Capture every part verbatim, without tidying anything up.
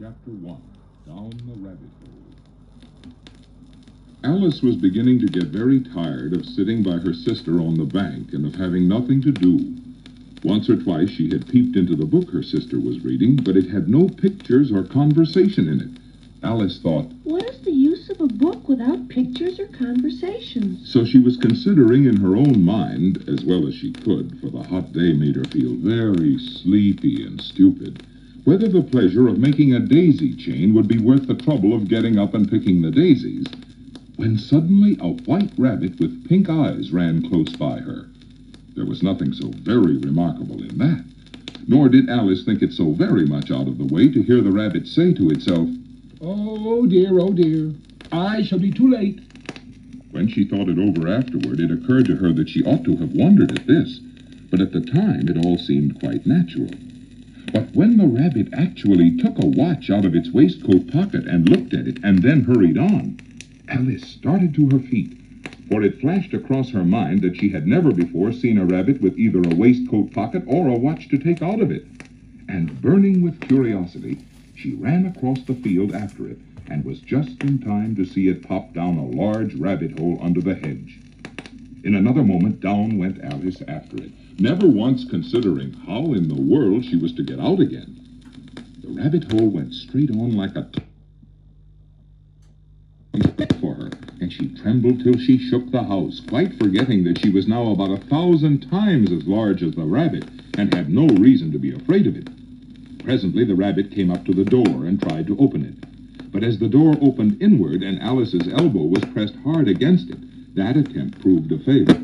Chapter one. Down the Rabbit Hole. Alice was beginning to get very tired of sitting by her sister on the bank and of having nothing to do. Once or twice she had peeped into the book her sister was reading, but it had no pictures or conversation in it. Alice thought, what is the use of a book without pictures or conversations? So she was considering in her own mind, as well as she could, for the hot day made her feel very sleepy and stupid, whether the pleasure of making a daisy chain would be worth the trouble of getting up and picking the daisies, when suddenly a white rabbit with pink eyes ran close by her. There was nothing so very remarkable in that, nor did Alice think it so very much out of the way to hear the rabbit say to itself, "Oh dear, oh dear, I shall be too late." When she thought it over afterward, it occurred to her that she ought to have wondered at this, but at the time it all seemed quite natural. But when the rabbit actually took a watch out of its waistcoat pocket and looked at it and then hurried on, Alice started to her feet, for it flashed across her mind that she had never before seen a rabbit with either a waistcoat pocket or a watch to take out of it. And burning with curiosity, she ran across the field after it, and was just in time to see it pop down a large rabbit hole under the hedge. In another moment, down went Alice after it, never once considering how in the world she was to get out again. The rabbit hole went straight on like a t- for her, and she trembled till she shook the house, quite forgetting that she was now about a thousand times as large as the rabbit, and had no reason to be afraid of it. Presently the rabbit came up to the door and tried to open it. But as the door opened inward and Alice's elbow was pressed hard against it, that attempt proved a failure.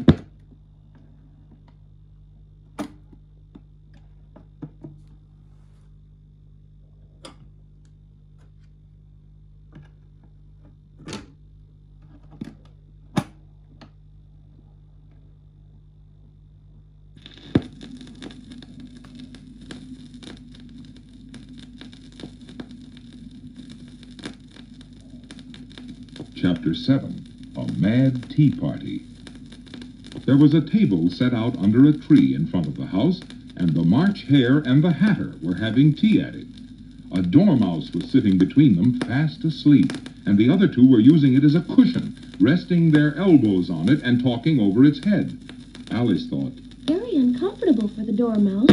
Chapter seven. A Mad Tea Party. There was a table set out under a tree in front of the house, and the March Hare and the Hatter were having tea at it. A dormouse was sitting between them, fast asleep, and the other two were using it as a cushion, resting their elbows on it and talking over its head. Alice thought, very uncomfortable for the dormouse.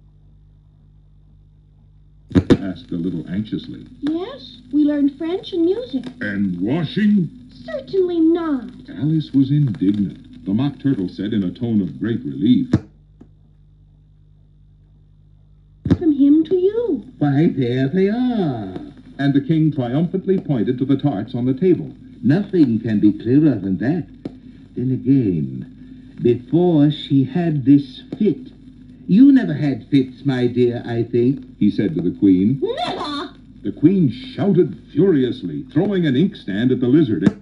Asked a little anxiously. Yes, we learned French and music. And washing? Certainly not. Alice was indignant. The Mock Turtle said in a tone of great relief, from him to you. Why, there they are. And the king triumphantly pointed to the tarts on the table. Nothing can be clearer than that. Then again, before she had this fit. You never had fits, my dear, I think, he said to the queen. Never! The queen shouted furiously, throwing an inkstand at the lizard.